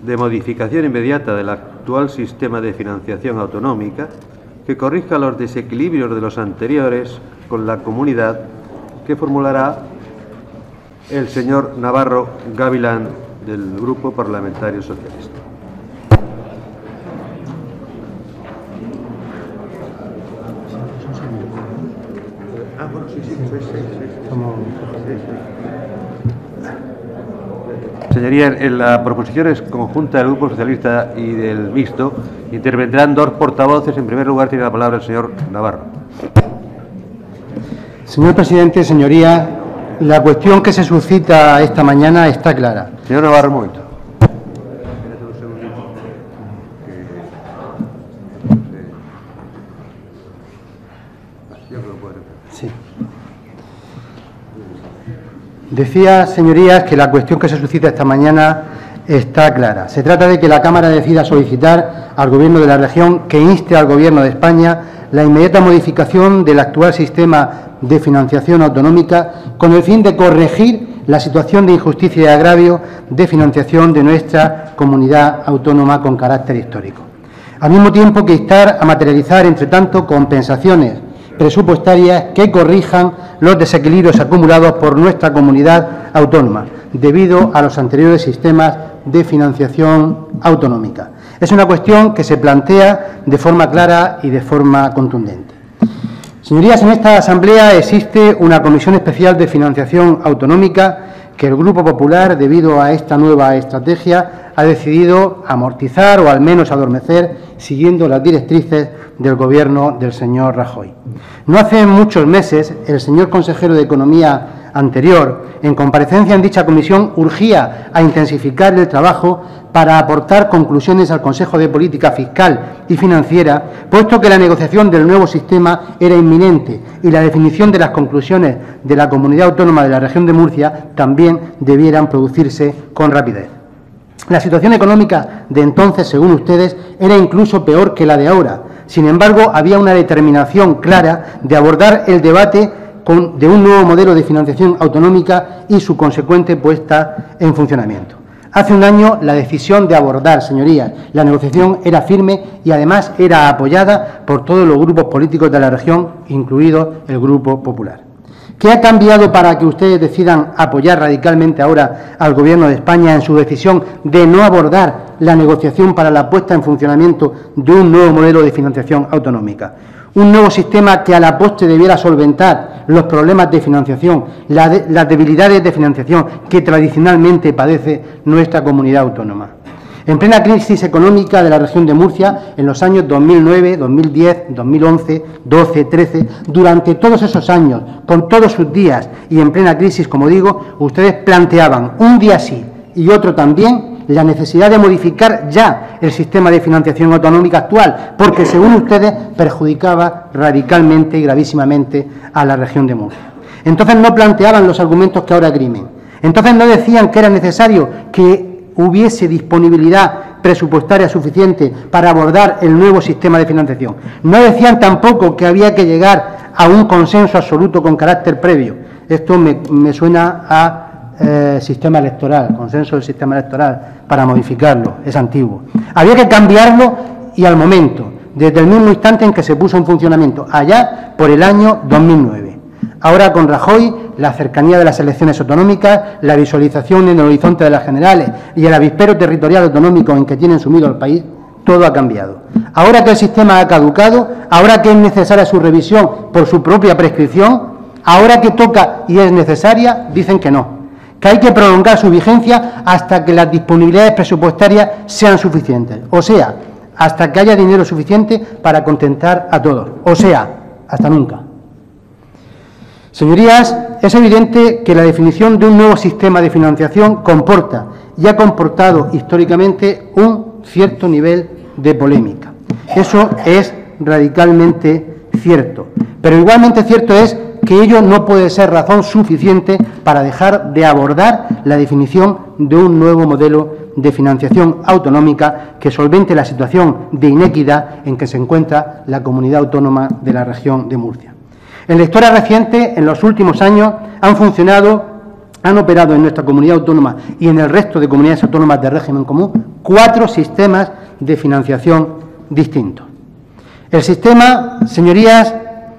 de modificación inmediata del actual sistema de financiación autonómica que corrija los desequilibrios de los anteriores con la comunidad, que formulará el señor Navarro Gavilán, del Grupo Parlamentario Socialista. Señorías, en la proposición es conjunta del Grupo Socialista y del Mixto. Intervendrán dos portavoces. En primer lugar tiene la palabra el señor Navarro. Señor presidente, señorías, la cuestión que se suscita esta mañana está clara. Señor Navarro, un momento. Sí. Decía, señorías, que la cuestión que se suscita esta mañana está clara. Se trata de que la Cámara decida solicitar al Gobierno de la región que inste al Gobierno de España la inmediata modificación del actual sistema de financiación autonómica con el fin de corregir la situación de injusticia y agravio de financiación de nuestra comunidad autónoma con carácter histórico. Al mismo tiempo que instar a materializar, entre tanto, compensaciones presupuestarias que corrijan los desequilibrios acumulados por nuestra comunidad autónoma debido a los anteriores sistemas de financiación autonómica. Es una cuestión que se plantea de forma clara y de forma contundente. Señorías, en esta Asamblea existe una Comisión Especial de Financiación Autonómica que el Grupo Popular, debido a esta nueva estrategia, ha decidido amortizar o al menos adormecer, siguiendo las directrices del Gobierno del señor Rajoy. No hace muchos meses, el señor consejero de Economía anterior, en comparecencia en dicha comisión, urgía a intensificar el trabajo para aportar conclusiones al Consejo de Política Fiscal y Financiera, puesto que la negociación del nuevo sistema era inminente y la definición de las conclusiones de la Comunidad Autónoma de la Región de Murcia también debieran producirse con rapidez. La situación económica de entonces, según ustedes, era incluso peor que la de ahora. Sin embargo, había una determinación clara de abordar el debate de un nuevo modelo de financiación autonómica y su consecuente puesta en funcionamiento. Hace un año la decisión de abordar, señorías, la negociación era firme y además era apoyada por todos los grupos políticos de la región, incluido el Grupo Popular. ¿Qué ha cambiado para que ustedes decidan apoyar radicalmente ahora al Gobierno de España en su decisión de no abordar la negociación para la puesta en funcionamiento de un nuevo modelo de financiación autonómica? Un nuevo sistema que a la postre debiera solventar los problemas de financiación, las debilidades de financiación que tradicionalmente padece nuestra comunidad autónoma. En plena crisis económica de la región de Murcia, en los años 2009, 2010, 2011, 12, 13, durante todos esos años, con todos sus días y en plena crisis, como digo, ustedes planteaban un día sí y otro también la necesidad de modificar ya el sistema de financiación autonómica actual, porque, según ustedes, perjudicaba radicalmente y gravísimamente a la región de Murcia. Entonces no planteaban los argumentos que ahora esgrimen. Entonces no decían que era necesario que hubiese disponibilidad presupuestaria suficiente para abordar el nuevo sistema de financiación. No decían tampoco que había que llegar a un consenso absoluto con carácter previo. Esto me suena a sistema electoral, consenso del sistema electoral, para modificarlo, es antiguo. Había que cambiarlo y al momento, desde el mismo instante en que se puso en funcionamiento, allá por el año 2009. Ahora, con Rajoy, la cercanía de las elecciones autonómicas, la visualización en el horizonte de las generales y el avispero territorial autonómico en que tienen sumido al país, todo ha cambiado. Ahora que el sistema ha caducado, ahora que es necesaria su revisión por su propia prescripción, ahora que toca y es necesaria, dicen que no, que hay que prolongar su vigencia hasta que las disponibilidades presupuestarias sean suficientes, o sea, hasta que haya dinero suficiente para contentar a todos, o sea, hasta nunca. Señorías, es evidente que la definición de un nuevo sistema de financiación comporta y ha comportado históricamente un cierto nivel de polémica. Eso es radicalmente cierto, pero igualmente cierto es que ello no puede ser razón suficiente para dejar de abordar la definición de un nuevo modelo de financiación autonómica que solvente la situación de inequidad en que se encuentra la comunidad autónoma de la región de Murcia. En la historia reciente, en los últimos años, han funcionado han operado en nuestra comunidad autónoma y en el resto de comunidades autónomas de régimen común 4 sistemas de financiación distintos. El sistema, señorías,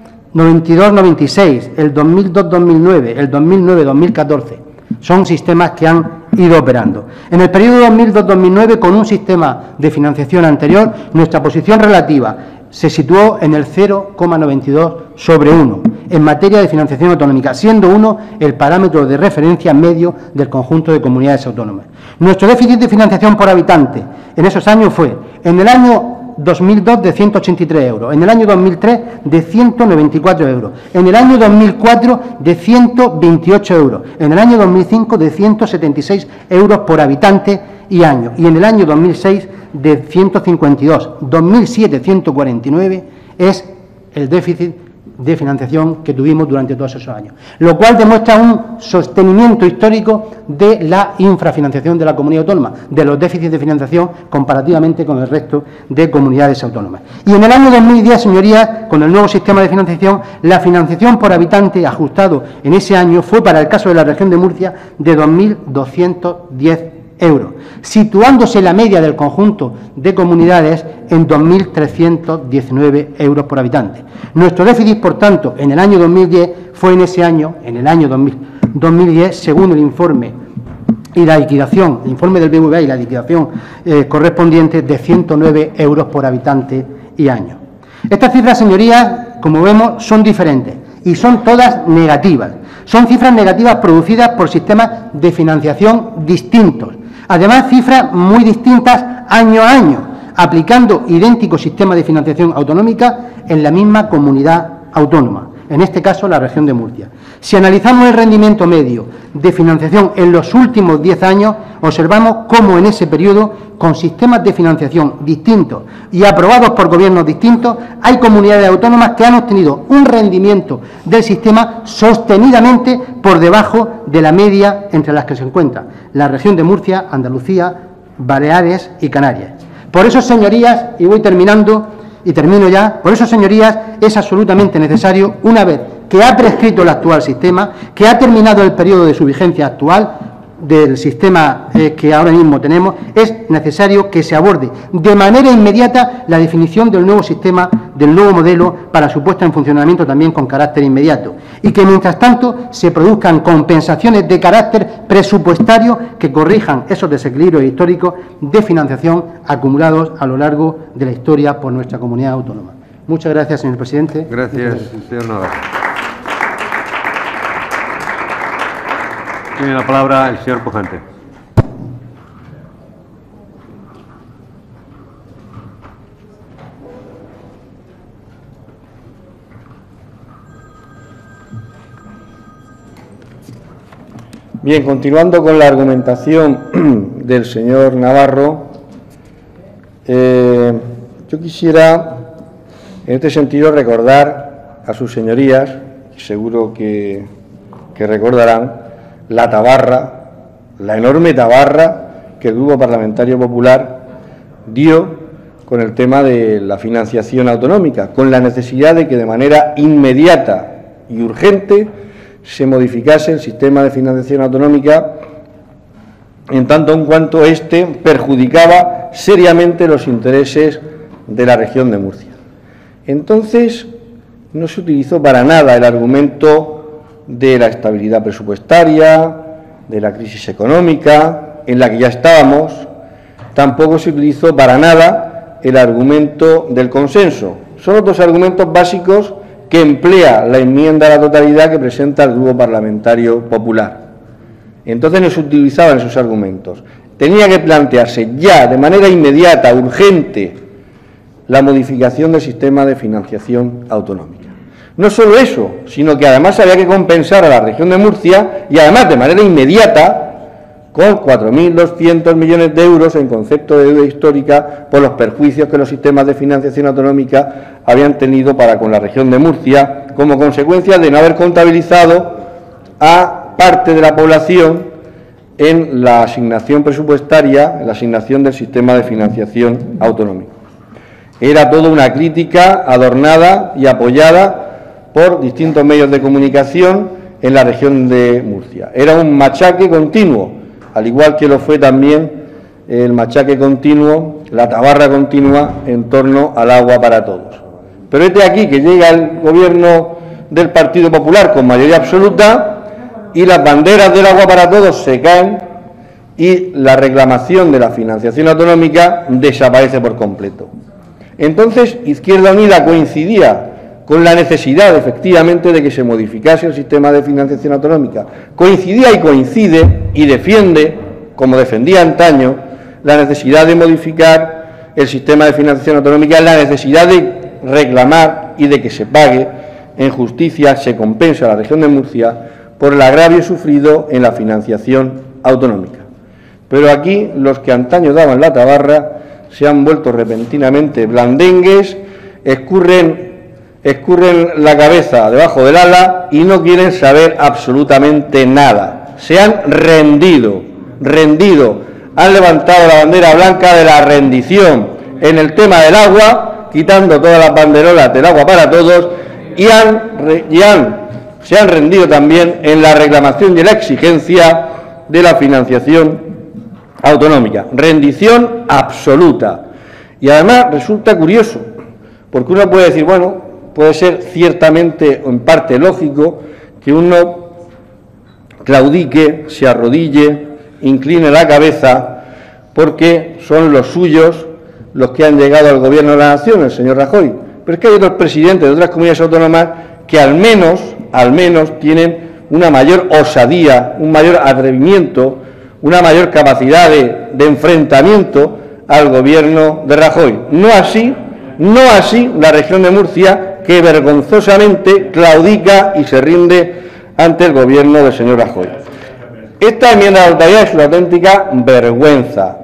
92-96, el 2002-2009, el 2009-2014, son sistemas que han ido operando. En el periodo 2002-2009, con un sistema de financiación anterior, nuestra posición relativa se situó en el 0,92 sobre 1 en materia de financiación autonómica, siendo 1 el parámetro de referencia medio del conjunto de comunidades autónomas. Nuestro déficit de financiación por habitante en esos años fue, en el año 2002 de 183 euros, en el año 2003 de 194 euros, en el año 2004 de 128 euros, en el año 2005 de 176 euros por habitante y año, y en el año 2006 de 152, 2007 149 es el déficit de financiación que tuvimos durante todos esos años, lo cual demuestra un sostenimiento histórico de la infrafinanciación de la comunidad autónoma, de los déficits de financiación comparativamente con el resto de comunidades autónomas. Y en el año 2010, señorías, con el nuevo sistema de financiación, la financiación por habitante ajustado en ese año fue, para el caso de la región de Murcia, de 2.210 euros, situándose la media del conjunto de comunidades en 2.319 euros por habitante. Nuestro déficit, por tanto, en el año 2010 fue en ese año, en el año 2010, según el informe y la liquidación, el informe del BBVA y la liquidación correspondiente, de 109 euros por habitante y año. Estas cifras, señorías, como vemos, son diferentes y son todas negativas. Son cifras negativas producidas por sistemas de financiación distintos. Además, cifras muy distintas año a año, aplicando idéntico sistema de financiación autonómica en la misma comunidad autónoma, en este caso la región de Murcia. Si analizamos el rendimiento medio de financiación en los últimos 10 años, observamos cómo en ese periodo, con sistemas de financiación distintos y aprobados por gobiernos distintos, hay comunidades autónomas que han obtenido un rendimiento del sistema sostenidamente por debajo de la media entre las que se encuentra la región de Murcia, Andalucía, Baleares y Canarias. Por eso, señorías, y voy terminando, y termino ya, por eso, señorías, es absolutamente necesario, una vez que ha prescrito el actual sistema, que ha terminado el periodo de su vigencia actual del sistema que ahora mismo tenemos, es necesario que se aborde de manera inmediata la definición del nuevo sistema, del nuevo modelo para su puesta en funcionamiento también con carácter inmediato, y que mientras tanto se produzcan compensaciones de carácter presupuestario que corrijan esos desequilibrios históricos de financiación acumulados a lo largo de la historia por nuestra comunidad autónoma. Muchas gracias, señor presidente. Gracias, señor Navarro. Tiene la palabra el señor Pujante. Bien, continuando con la argumentación del señor Navarro, yo quisiera, en este sentido, recordar a sus señorías, seguro que recordarán, la tabarra, la enorme tabarra que el Grupo Parlamentario Popular dio con el tema de la financiación autonómica, con la necesidad de que de manera inmediata y urgente se modificase el sistema de financiación autonómica en tanto en cuanto éste perjudicaba seriamente los intereses de la región de Murcia. Entonces, no se utilizó para nada el argumento de la estabilidad presupuestaria, de la crisis económica, en la que ya estábamos. Tampoco se utilizó para nada el argumento del consenso. Son los dos argumentos básicos que emplea la enmienda a la totalidad que presenta el Grupo Parlamentario Popular. Entonces no se utilizaban esos argumentos. Tenía que plantearse ya, de manera inmediata, urgente, la modificación del sistema de financiación autonómica. No solo eso, sino que además había que compensar a la región de Murcia, y además de manera inmediata, con 4.200 millones de euros en concepto de deuda histórica por los perjuicios que los sistemas de financiación autonómica habían tenido para con la región de Murcia, como consecuencia de no haber contabilizado a parte de la población en la asignación presupuestaria, en la asignación del sistema de financiación autonómico. Era toda una crítica adornada y apoyada por distintos medios de comunicación en la región de Murcia. Era un machaque continuo, al igual que lo fue también el machaque continuo, la tabarra continua en torno al agua para todos. Pero este aquí que llega el gobierno del Partido Popular con mayoría absoluta y las banderas del agua para todos se caen y la reclamación de la financiación autonómica desaparece por completo. Entonces, Izquierda Unida coincidía con la necesidad, efectivamente, de que se modificase el sistema de financiación autonómica. Coincidía y coincide y defiende, como defendía antaño, la necesidad de modificar el sistema de financiación autonómica, la necesidad de reclamar y de que se pague en justicia, se compense a la región de Murcia por el agravio sufrido en la financiación autonómica. Pero aquí los que antaño daban la tabarra se han vuelto repentinamente blandengues, escurren la cabeza debajo del ala y no quieren saber absolutamente nada. Se han rendido, han levantado la bandera blanca de la rendición en el tema del agua, quitando todas las banderolas del agua para todos, y se han rendido también en la reclamación y la exigencia de la financiación autonómica. Rendición absoluta. Y además resulta curioso, porque uno puede decir, bueno, puede ser ciertamente en parte lógico que uno claudique, se arrodille, incline la cabeza, porque son los suyos los que han llegado al gobierno de la nación, el señor Rajoy. Pero es que hay otros presidentes de otras comunidades autónomas que al menos tienen una mayor osadía, un mayor atrevimiento, una mayor capacidad de enfrentamiento al gobierno de Rajoy. No así la región de Murcia, que vergonzosamente claudica y se rinde ante el gobierno del señor Rajoy. Esta enmienda de totalidad es una auténtica vergüenza,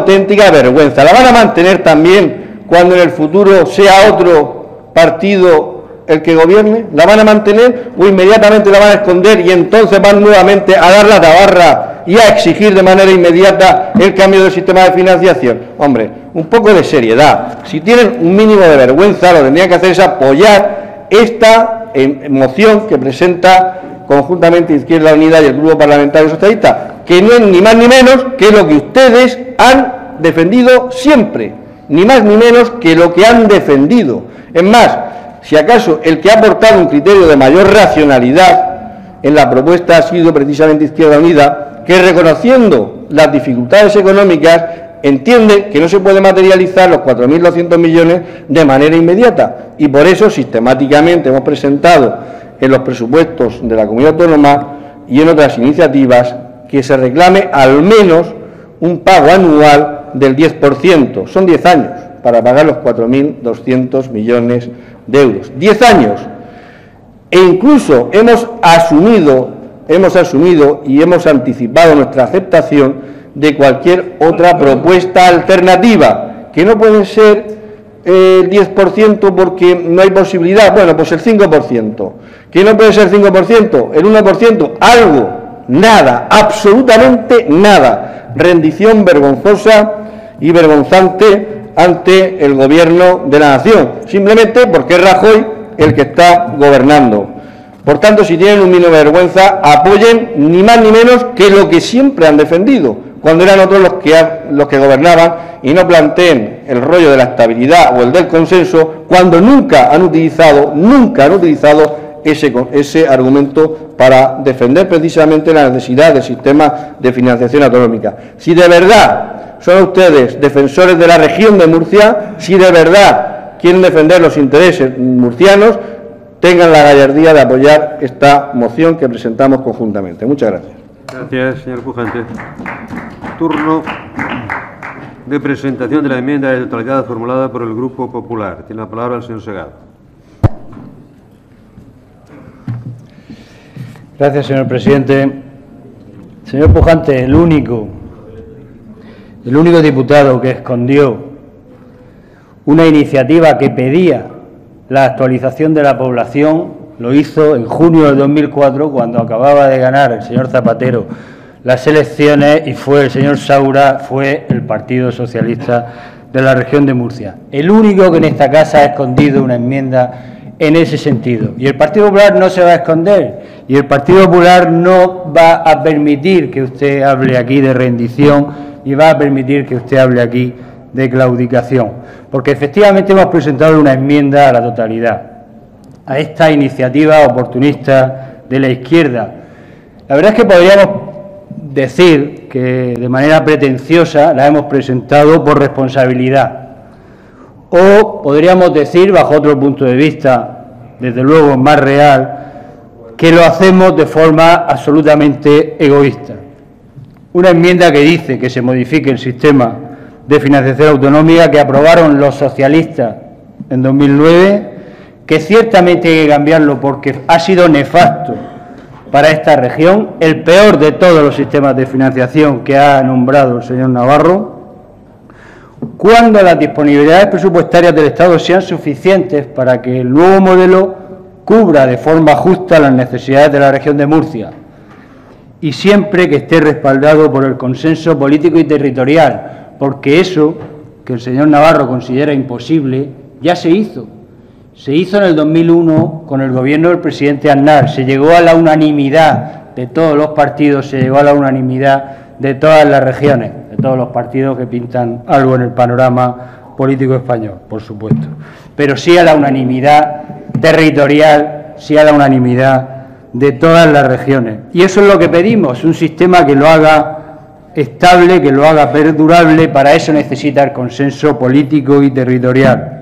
La van a mantener también cuando en el futuro sea otro partido el que gobierne. ¿La van a mantener o inmediatamente la van a esconder y entonces van nuevamente a dar la tabarra y a exigir de manera inmediata el cambio del sistema de financiación? Hombre, un poco de seriedad. Si tienen un mínimo de vergüenza, lo que tendrían que hacer es apoyar esta moción que presenta conjuntamente Izquierda Unida y el Grupo Parlamentario Socialista, que no es ni más ni menos que lo que ustedes han defendido siempre, ni más ni menos que lo que han defendido. Es más, si acaso el que ha aportado un criterio de mayor racionalidad en la propuesta ha sido precisamente Izquierda Unida, que reconociendo las dificultades económicas entiende que no se puede materializar los 4.200 millones de manera inmediata, y por eso sistemáticamente hemos presentado en los presupuestos de la comunidad autónoma y en otras iniciativas que se reclame al menos un pago anual del 10%. Son 10 años para pagar los 4.200 millones de euros. 10 años. E incluso hemos asumido y hemos anticipado nuestra aceptación de cualquier otra propuesta alternativa, que no puede ser el 10% porque no hay posibilidad. Bueno, pues el 5%. ¿Que no puede ser 5%? ¿El 1%? Algo. Nada. Absolutamente nada. Rendición vergonzosa y vergonzante ante el gobierno de la nación, simplemente porque es Rajoy el que está gobernando. Por tanto, si tienen un mínimo de vergüenza, apoyen ni más ni menos que lo que siempre han defendido, cuando eran otros los que gobernaban, y no planteen el rollo de la estabilidad o el del consenso, cuando nunca han utilizado ese argumento para defender precisamente la necesidad del sistema de financiación autonómica. Si de verdad son ustedes defensores de la región de Murcia, si de verdad quieren defender los intereses murcianos, tengan la gallardía de apoyar esta moción que presentamos conjuntamente. Muchas gracias. Gracias, señor Pujante. Turno de presentación de la enmienda de totalidad formulada por el Grupo Popular. Tiene la palabra el señor Segado. Gracias, señor presidente. Señor Pujante, el único diputado que escondió una iniciativa que pedía la actualización de la población lo hizo en junio de 2004, cuando acababa de ganar el señor Zapatero las elecciones y fue el señor Saura, fue el Partido Socialista de la región de Murcia. El único que en esta casa ha escondido una enmienda en ese sentido. Y el Partido Popular no se va a esconder. Y el Partido Popular no va a permitir que usted hable aquí de rendición y va a permitir que usted hable aquí de claudicación, porque efectivamente hemos presentado una enmienda a la totalidad a esta iniciativa oportunista de la izquierda. La verdad es que podríamos decir que de manera pretenciosa la hemos presentado por responsabilidad, o podríamos decir, bajo otro punto de vista, desde luego más real, que lo hacemos de forma absolutamente egoísta. Una enmienda que dice que se modifique el sistema de financiación autonómica que aprobaron los socialistas en 2009, que ciertamente hay que cambiarlo porque ha sido nefasto para esta región, el peor de todos los sistemas de financiación que ha nombrado el señor Navarro, cuando las disponibilidades presupuestarias del Estado sean suficientes para que el nuevo modelo cubra de forma justa las necesidades de la región de Murcia, y siempre que esté respaldado por el consenso político y territorial, porque eso que el señor Navarro considera imposible ya se hizo. Se hizo en el 2001 con el gobierno del presidente Aznar, se llegó a la unanimidad de todos los partidos, se llegó a la unanimidad de todas las regiones, de todos los partidos que pintan algo en el panorama político español, por supuesto, pero sí a la unanimidad territorial, sí a la unanimidad de todas las regiones. Y eso es lo que pedimos, un sistema que lo haga estable, que lo haga perdurable. Para eso necesita el consenso político y territorial.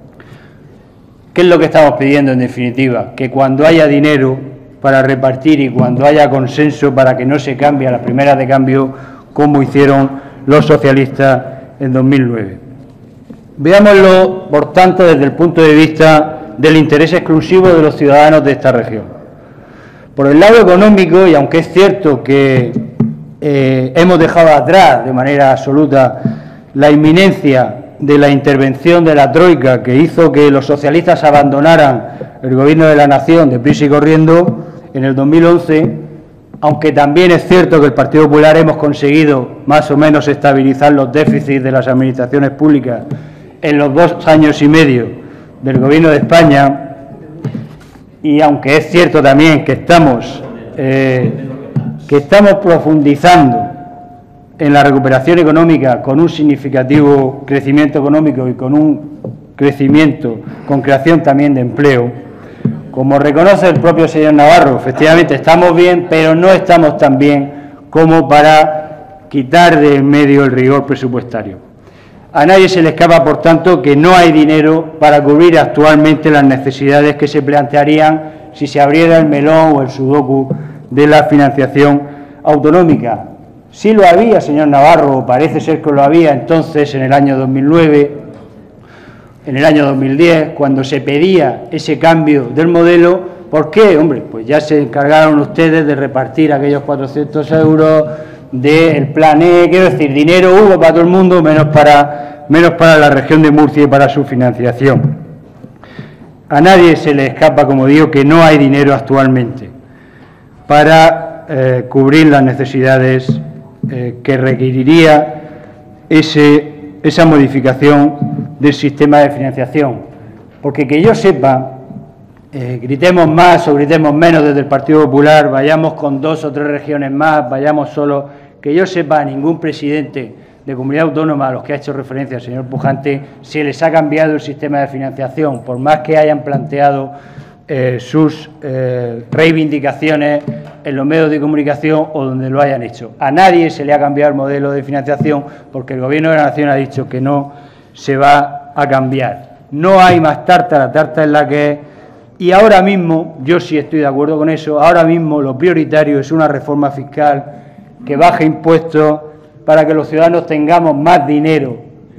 ¿Qué es lo que estamos pidiendo en definitiva? Que cuando haya dinero para repartir y cuando haya consenso para que no se cambie a las primeras de cambio como hicieron los socialistas en 2009. Veámoslo, por tanto, desde el punto de vista del interés exclusivo de los ciudadanos de esta región. Por el lado económico, y aunque es cierto que hemos dejado atrás de manera absoluta la inminencia de la intervención de la Troika que hizo que los socialistas abandonaran el gobierno de la nación deprisa y corriendo en el 2011, aunque también es cierto que el Partido Popular hemos conseguido más o menos estabilizar los déficits de las administraciones públicas en los 2 años y medio del Gobierno de España, y aunque es cierto también que estamos profundizando en la recuperación económica con un significativo crecimiento económico y con un crecimiento, con creación también de empleo, como reconoce el propio señor Navarro, efectivamente estamos bien, pero no estamos tan bien como para quitar de en medio el rigor presupuestario. A nadie se le escapa, por tanto, que no hay dinero para cubrir actualmente las necesidades que se plantearían si se abriera el melón o el sudoku de la financiación autonómica. Sí lo había, señor Navarro, parece ser que lo había entonces en el año 2009, en el año 2010, cuando se pedía ese cambio del modelo. ¿Por qué? Hombre, pues ya se encargaron ustedes de repartir aquellos 400 euros del plan E, quiero decir, dinero hubo para todo el mundo, menos para la región de Murcia y para su financiación. A nadie se le escapa, como digo, que no hay dinero actualmente para cubrir las necesidades que requeriría esa modificación del sistema de financiación. Porque que yo sepa, gritemos más o gritemos menos desde el Partido Popular, vayamos con 2 o 3 regiones más, vayamos solo, que yo sepa, a ningún presidente de comunidad autónoma a los que ha hecho referencia el señor Pujante se les ha cambiado el sistema de financiación, por más que hayan planteado sus reivindicaciones en los medios de comunicación o donde lo hayan hecho. A nadie se le ha cambiado el modelo de financiación porque el Gobierno de la Nación ha dicho que no se va a cambiar. No hay más tarta, la tarta es la que es, y ahora mismo, yo sí estoy de acuerdo con eso, ahora mismo lo prioritario es una reforma fiscal que baje impuestos para que los ciudadanos tengamos más dinero,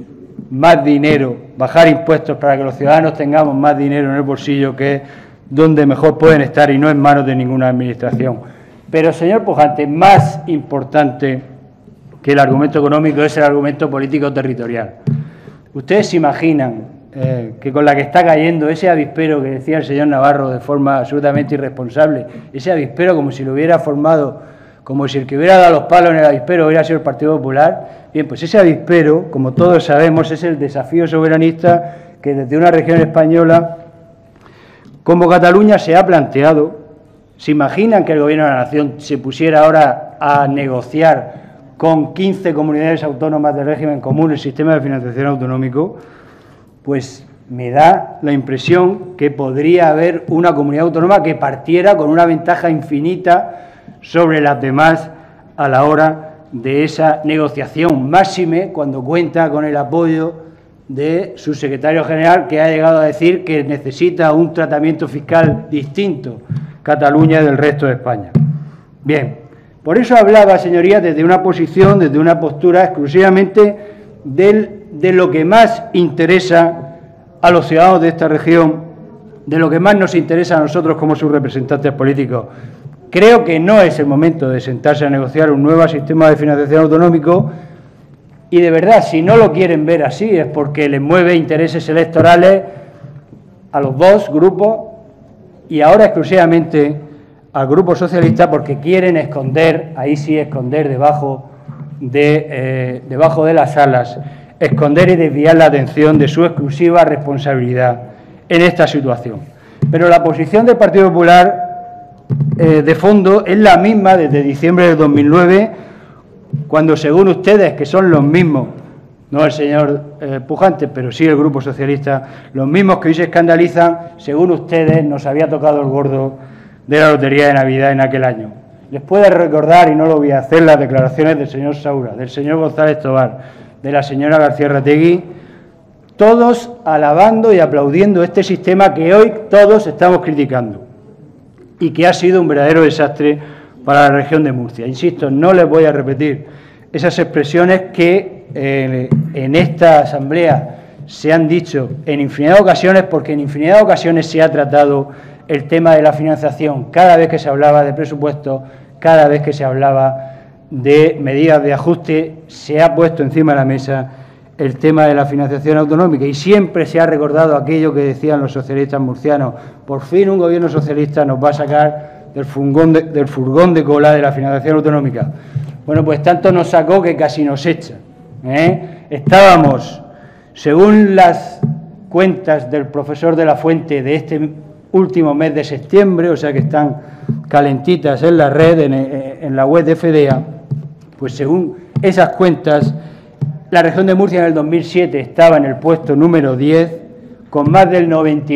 bajar impuestos para que los ciudadanos tengamos más dinero en el bolsillo, que es donde mejor pueden estar y no en manos de ninguna administración. Pero, señor Pujante, más importante que el argumento económico es el argumento político territorial. ¿Ustedes se imaginan que con la que está cayendo ese avispero que decía el señor Navarro de forma absolutamente irresponsable, ese avispero como si lo hubiera formado, como si el que hubiera dado los palos en el avispero hubiera sido el Partido Popular? Bien, pues ese avispero, como todos sabemos, es el desafío soberanista que desde una región española como Cataluña se ha planteado ¿Se imaginan que el Gobierno de la Nación se pusiera ahora a negociar con 15 comunidades autónomas de régimen común el sistema de financiación autonómico? Pues me da la impresión que podría haber una comunidad autónoma que partiera con una ventaja infinita sobre las demás a la hora de esa negociación, máxime cuando cuenta con el apoyo de su secretario general, que ha llegado a decir que necesita un tratamiento fiscal distinto Cataluña del resto de España. Bien, por eso hablaba, señorías, desde una posición, desde una postura exclusivamente de lo que más interesa a los ciudadanos de esta región, de lo que más nos interesa a nosotros como sus representantes políticos. Creo que no es el momento de sentarse a negociar un nuevo sistema de financiación autonómico y, de verdad, si no lo quieren ver así es porque les mueve intereses electorales a los dos grupos y ahora exclusivamente al Grupo Socialista, porque quieren esconder, ahí sí esconder debajo de las alas, esconder y desviar la atención de su exclusiva responsabilidad en esta situación. Pero la posición del Partido Popular de fondo es la misma desde diciembre de 2009, cuando, según ustedes, que son los mismos, no el señor Pujante, pero sí el Grupo Socialista, los mismos que hoy se escandalizan, según ustedes, nos había tocado el gordo de la Lotería de Navidad en aquel año. Les puedo recordar, y no lo voy a hacer, las declaraciones del señor Saura, del señor González Tobar, de la señora García-Rategui, todos alabando y aplaudiendo este sistema que hoy todos estamos criticando y que ha sido un verdadero desastre para la región de Murcia. Insisto, no les voy a repetir esas expresiones que en esta asamblea se han dicho en infinidad de ocasiones, porque en infinidad de ocasiones se ha tratado el tema de la financiación, cada vez que se hablaba de presupuesto, cada vez que se hablaba de medidas de ajuste, se ha puesto encima de la mesa el tema de la financiación autonómica y siempre se ha recordado aquello que decían los socialistas murcianos: por fin un gobierno socialista nos va a sacar del furgón de cola de la financiación autonómica. Bueno, pues tanto nos sacó que casi nos echa, Estábamos, según las cuentas del profesor de la Fuente de este último mes de septiembre, o sea que están calentitas en la red, en la web de FEDEA, pues según esas cuentas, la región de Murcia en el 2007 estaba en el puesto número 10, con más del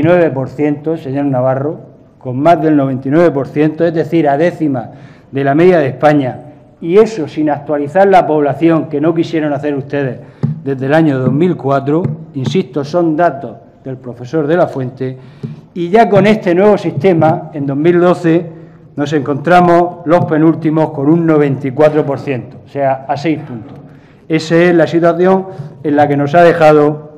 99%, señor Navarro, con más del 99%, es decir, a décima de la media de España, y eso sin actualizar la población, que no quisieron hacer ustedes desde el año 2004, insisto, son datos del profesor de la Fuente, y ya con este nuevo sistema, en 2012, nos encontramos los penúltimos con un 94%, o sea, a 6 puntos. Esa es la situación en la que nos ha dejado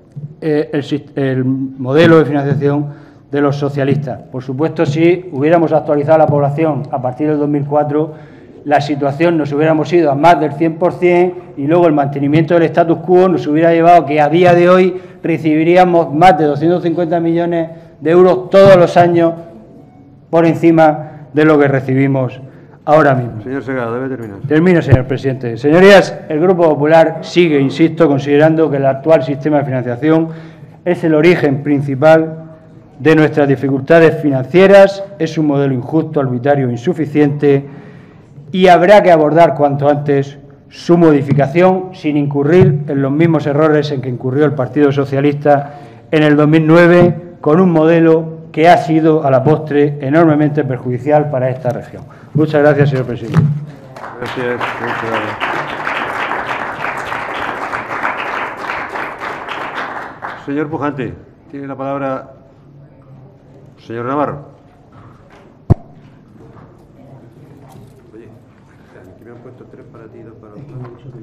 el modelo de financiación de los socialistas. Por supuesto, si hubiéramos actualizado la población a partir del 2004, la situación nos hubiéramos ido a más del 100% y luego el mantenimiento del status quo nos hubiera llevado a que a día de hoy recibiríamos más de 250 millones de euros todos los años por encima de lo que recibimos ahora mismo. Señor Segado, debe terminar. Termino, señor presidente. Señorías, el Grupo Popular sigue, insisto, considerando que el actual sistema de financiación es el origen principal de nuestras dificultades financieras, es un modelo injusto, arbitrario e insuficiente y habrá que abordar cuanto antes su modificación sin incurrir en los mismos errores en que incurrió el Partido Socialista en el 2009 con un modelo que ha sido a la postre enormemente perjudicial para esta región. Muchas gracias, señor presidente. Gracias, señor Segado. Señor Pujante, tiene la palabra señor Navarro. Oye, aquí me han puesto 3 para ti y 2 para otro.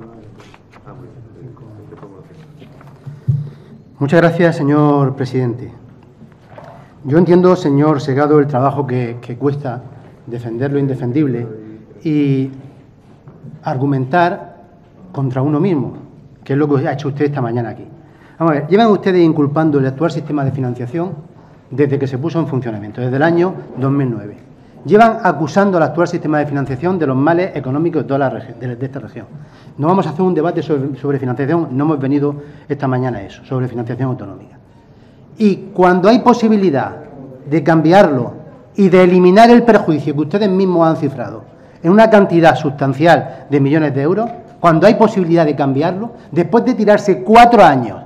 Muchas gracias, señor presidente. Yo entiendo, señor Segado, el trabajo que cuesta defender lo indefendible y argumentar contra uno mismo, que es lo que ha hecho usted esta mañana aquí. Vamos a ver, llevan ustedes inculpando el actual sistema de financiación desde que se puso en funcionamiento, desde el año 2009. Llevan acusando al actual sistema de financiación de los males económicos de, toda de esta región. No vamos a hacer un debate sobre financiación, no hemos venido esta mañana a eso, sobre financiación autonómica. Y cuando hay posibilidad de cambiarlo y de eliminar el perjuicio que ustedes mismos han cifrado en una cantidad sustancial de millones de euros, cuando hay posibilidad de cambiarlo, después de tirarse 4 años,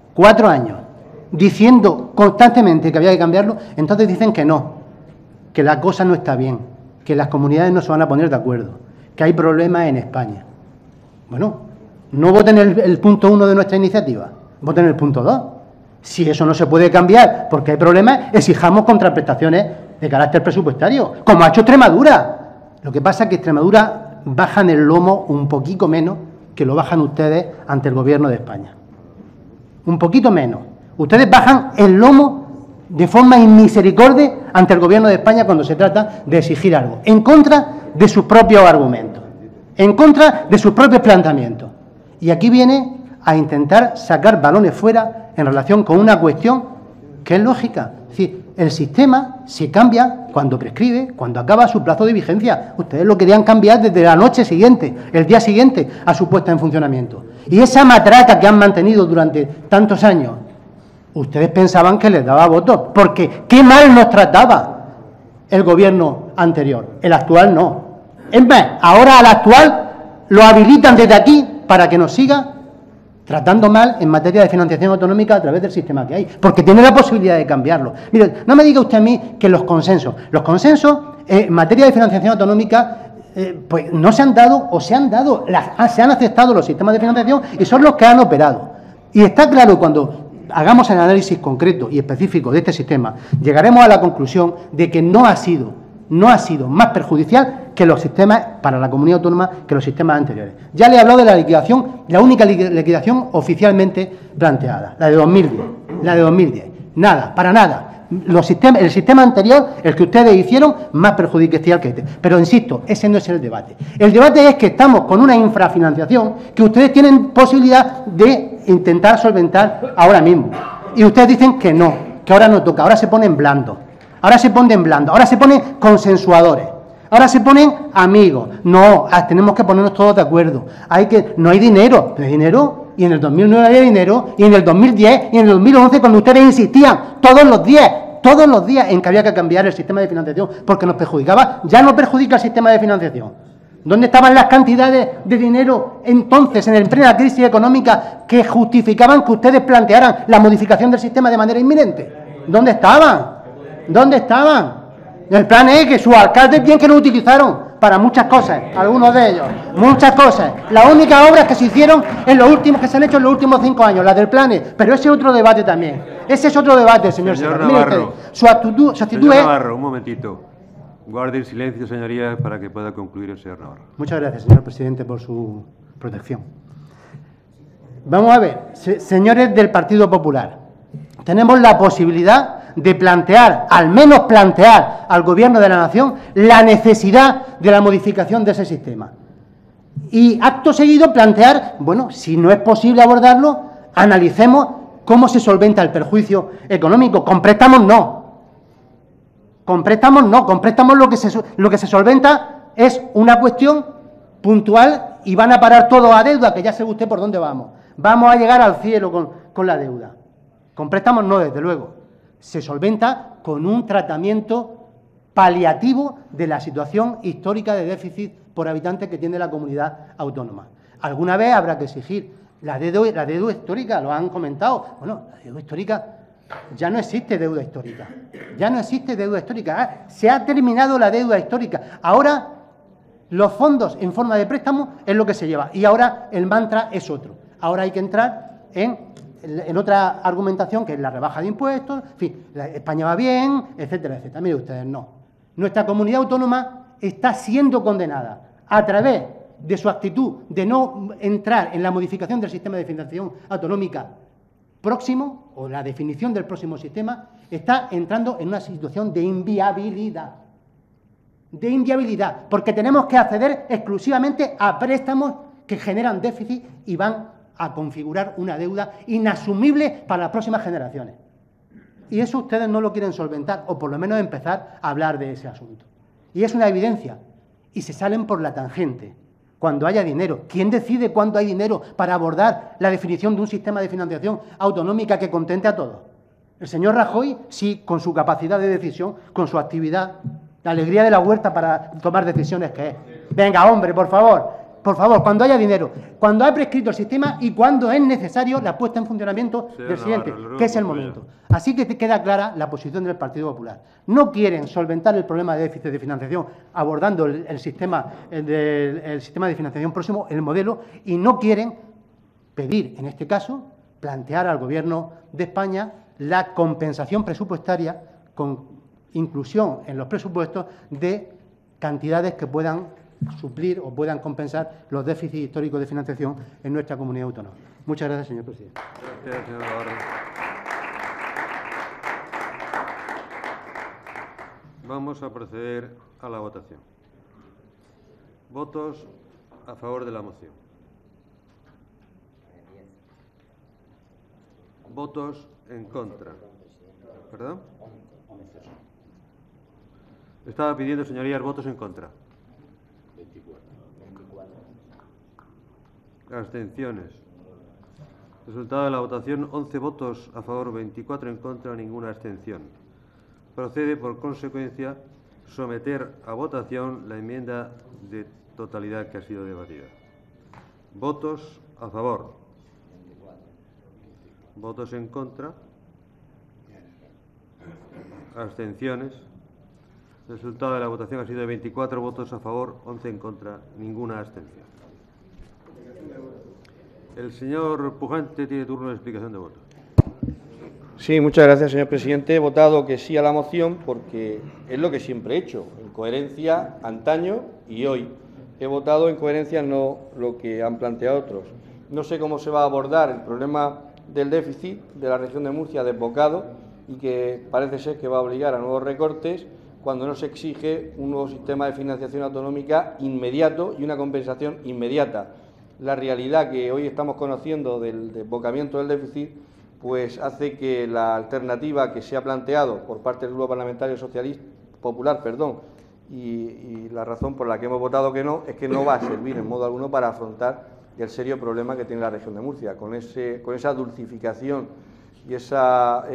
diciendo constantemente que había que cambiarlo, entonces dicen que no, que la cosa no está bien, que las comunidades no se van a poner de acuerdo, que hay problemas en España. Bueno, no voten el punto 1 de nuestra iniciativa, voten el punto 2. Si eso no se puede cambiar porque hay problemas, exijamos contraprestaciones de carácter presupuestario, como ha hecho Extremadura. Lo que pasa es que Extremadura bajan el lomo un poquito menos que lo bajan ustedes ante el Gobierno de España. Un poquito menos. Ustedes bajan el lomo de forma inmisericordia ante el Gobierno de España cuando se trata de exigir algo, en contra de sus propios argumentos, en contra de sus propios planteamientos. Y aquí viene a intentar sacar balones fuera en relación con una cuestión que es lógica. Es decir, el sistema se cambia cuando prescribe, cuando acaba su plazo de vigencia. Ustedes lo querían cambiar desde la noche siguiente, el día siguiente a su puesta en funcionamiento. Y esa matraca que han mantenido durante tantos años, ustedes pensaban que les daba votos, porque qué mal nos trataba el gobierno anterior. El actual no. Es más, ahora al actual lo habilitan desde aquí para que nos siga tratando mal en materia de financiación autonómica a través del sistema que hay, porque tiene la posibilidad de cambiarlo. Mire, no me diga usted a mí que los consensos en materia de financiación autonómica pues no se han dado o se han dado, se han aceptado los sistemas de financiación y son los que han operado. Y está claro, cuando hagamos el análisis concreto y específico de este sistema, llegaremos a la conclusión de que no ha sido más perjudicial que los sistemas para la comunidad autónoma que los sistemas anteriores. Ya le he hablado de la liquidación, la única liquidación oficialmente planteada, la de 2010. Nada, para nada. El sistema anterior, el que ustedes hicieron, más perjudicial que este. Pero insisto, ese no es el debate. El debate es que estamos con una infrafinanciación que ustedes tienen posibilidad de intentar solventar ahora mismo. Y ustedes dicen que no, que ahora no toca, ahora se ponen blandos. Ahora se ponen consensuadores, ahora se ponen amigos. No, tenemos que ponernos todos de acuerdo. No hay dinero, y en el 2009 había dinero, y en el 2010, y en el 2011, cuando ustedes insistían todos los días en que había que cambiar el sistema de financiación, porque nos perjudicaba, ya no perjudica el sistema de financiación. ¿Dónde estaban las cantidades de dinero entonces, en plena crisis económica, que justificaban que ustedes plantearan la modificación del sistema de manera inminente? ¿Dónde estaban? El plan es que sus alcaldes bien que lo utilizaron para muchas cosas, algunos de ellos, muchas cosas. Las únicas obras que se hicieron que se han hecho en los últimos 5 años, las del plan, pero ese es otro debate también. Ese es otro debate, señor Navarro. Su actitud Señor es... Navarro, un momentito. Guarde el silencio, señorías, para que pueda concluir el señor Navarro. Muchas gracias, señor presidente, por su protección. Vamos a ver, señores del Partido Popular, tenemos la posibilidad de plantear, al menos plantear al Gobierno de la Nación la necesidad de la modificación de ese sistema. Y acto seguido plantear, bueno, si no es posible abordarlo, analicemos cómo se solventa el perjuicio económico. Con préstamos no. Con préstamos lo que se solventa es una cuestión puntual y van a parar todo a deuda, que ya sabe usted por dónde vamos. Vamos a llegar al cielo con la deuda. Con préstamos no, desde luego. Se solventa con un tratamiento paliativo de la situación histórica de déficit por habitante que tiene la comunidad autónoma. Alguna vez habrá que exigir la deuda histórica, lo han comentado. Bueno, la deuda histórica, ya no existe deuda histórica. Se ha terminado la deuda histórica. Ahora los fondos en forma de préstamo es lo que se lleva. Y ahora el mantra es otro. Ahora hay que entrar en otra argumentación, que es la rebaja de impuestos, en fin, España va bien, etcétera, etcétera. Mire ustedes, no. Nuestra comunidad autónoma está siendo condenada a través de su actitud de no entrar en la modificación del sistema de financiación autonómica próximo, o la definición del próximo sistema, está entrando en una situación de inviabilidad. Porque tenemos que acceder exclusivamente a préstamos que generan déficit y van a configurar una deuda inasumible para las próximas generaciones. Y eso ustedes no lo quieren solventar, o por lo menos empezar a hablar de ese asunto. Y es una evidencia. Y se salen por la tangente cuando haya dinero. ¿Quién decide cuándo hay dinero para abordar la definición de un sistema de financiación autonómica que contente a todos? El señor Rajoy sí, con su capacidad de decisión, con su actividad, la alegría de la huerta para tomar decisiones que es. Venga, hombre, por favor, cuando haya dinero, cuando ha prescrito el sistema y cuando es necesario la puesta en funcionamiento del siguiente, que es el momento. Así que te queda clara la posición del Partido Popular. No quieren solventar el problema de déficit de financiación abordando el sistema de financiación próximo, el modelo, y no quieren pedir, en este caso, plantear al Gobierno de España la compensación presupuestaria con inclusión en los presupuestos de cantidades que puedan suplir o puedan compensar los déficits históricos de financiación en nuestra comunidad autónoma. Muchas gracias, señor presidente. Gracias, señor Navarro. Vamos a proceder a la votación. Votos a favor de la moción. Votos en contra. ¿Perdón? Estaba pidiendo, señorías, votos en contra. Abstenciones. Resultado de la votación: 11 votos a favor, 24 en contra, ninguna abstención. Procede, por consecuencia, someter a votación la enmienda de totalidad que ha sido debatida. Votos a favor. Votos en contra. Abstenciones. Resultado de la votación ha sido de 24 votos a favor, 11 en contra, ninguna abstención. El señor Pujante tiene turno de explicación de voto. Sí, muchas gracias, señor presidente. He votado que sí a la moción porque es lo que siempre he hecho, en coherencia antaño y hoy. He votado en coherencia, no lo que han planteado otros. No sé cómo se va a abordar el problema del déficit de la región de Murcia desbocado y que parece ser que va a obligar a nuevos recortes cuando no se exige un nuevo sistema de financiación autonómica inmediato y una compensación inmediata. La realidad que hoy estamos conociendo del desbocamiento del déficit pues hace que la alternativa que se ha planteado por parte del Grupo Parlamentario Socialista Popular, y la razón por la que hemos votado que no, es que no va a servir en modo alguno para afrontar el serio problema que tiene la región de Murcia. Con esa dulcificación y esa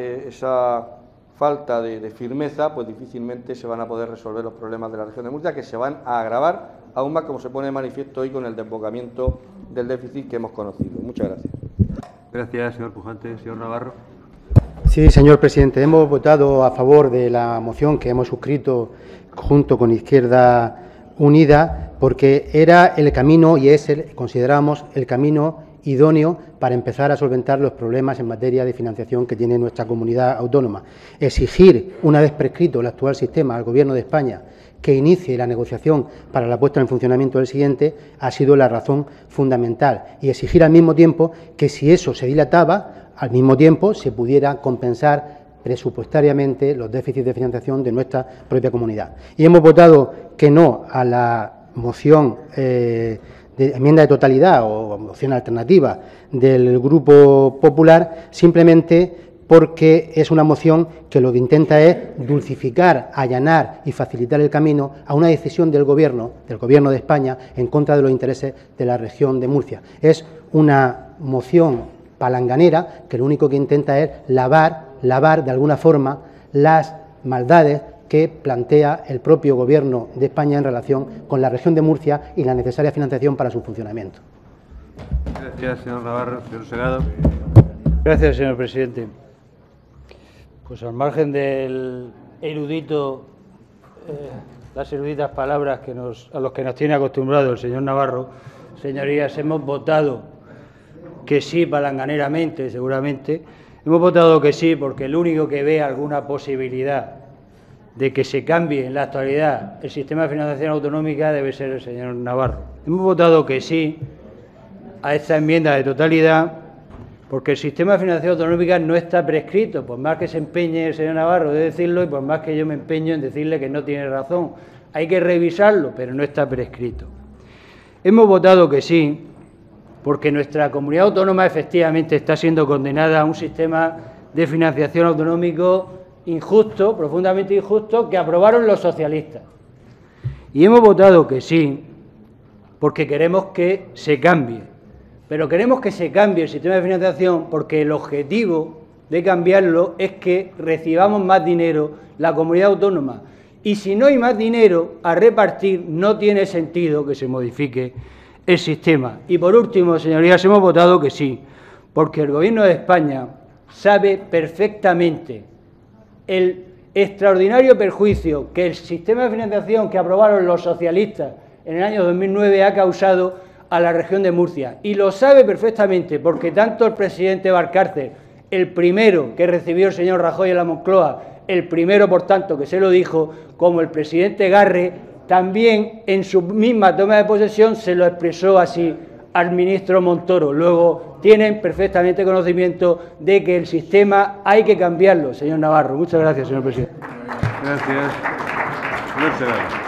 falta de firmeza, pues difícilmente se van a poder resolver los problemas de la región de Murcia, que se van a agravar aún más, como se pone de manifiesto hoy con el desbocamiento del déficit que hemos conocido. Muchas gracias. Gracias, señor Pujante. Señor Navarro. Sí, señor presidente. Hemos votado a favor de la moción que hemos suscrito junto con Izquierda Unida porque era el camino y consideramos el camino idóneo para empezar a solventar los problemas en materia de financiación que tiene nuestra comunidad autónoma. Exigir, una vez prescrito el actual sistema, al Gobierno de España que inicie la negociación para la puesta en funcionamiento del siguiente ha sido la razón fundamental, y exigir al mismo tiempo que si eso se dilataba, al mismo tiempo se pudiera compensar presupuestariamente los déficits de financiación de nuestra propia comunidad. Y hemos votado que no a la moción de enmienda de totalidad o moción alternativa del Grupo Popular, simplemente porque es una moción que lo que intenta es dulcificar, allanar y facilitar el camino a una decisión del Gobierno de España en contra de los intereses de la región de Murcia. Es una moción palanganera que lo único que intenta es lavar de alguna forma las maldades que plantea el propio Gobierno de España en relación con la región de Murcia y la necesaria financiación para su funcionamiento. Gracias, señor Navarro. Señor Segado. Gracias, señor presidente. Pues al margen del erudito, las eruditas palabras a los que nos tiene acostumbrado el señor Navarro, señorías, hemos votado que sí palanganeramente, seguramente. Hemos votado que sí porque el único que ve alguna posibilidad de que se cambie en la actualidad el sistema de financiación autonómica debe ser el señor Navarro. Hemos votado que sí a esta enmienda de totalidad porque el sistema de financiación autonómica no está prescrito, por más que se empeñe el señor Navarro de decirlo y por más que yo me empeño en decirle que no tiene razón. Hay que revisarlo, pero no está prescrito. Hemos votado que sí porque nuestra comunidad autónoma efectivamente está siendo condenada a un sistema de financiación autonómico injusto, profundamente injusto, que aprobaron los socialistas. Y hemos votado que sí porque queremos que se cambie. Pero queremos que se cambie el sistema de financiación porque el objetivo de cambiarlo es que recibamos más dinero la comunidad autónoma. Y si no hay más dinero a repartir, no tiene sentido que se modifique el sistema. Y por último, señorías, hemos votado que sí, porque el Gobierno de España sabe perfectamente el extraordinario perjuicio que el sistema de financiación que aprobaron los socialistas en el año 2009 ha causado a la región de Murcia. Y lo sabe perfectamente porque tanto el presidente Valcárcel, el primero que recibió el señor Rajoy en la Moncloa, el primero, por tanto, que se lo dijo, como el presidente Garre, también en su misma toma de posesión se lo expresó así al ministro Montoro. Luego tienen perfectamente conocimiento de que el sistema hay que cambiarlo, señor Navarro. Muchas gracias, señor presidente. Gracias. Señor Segarra.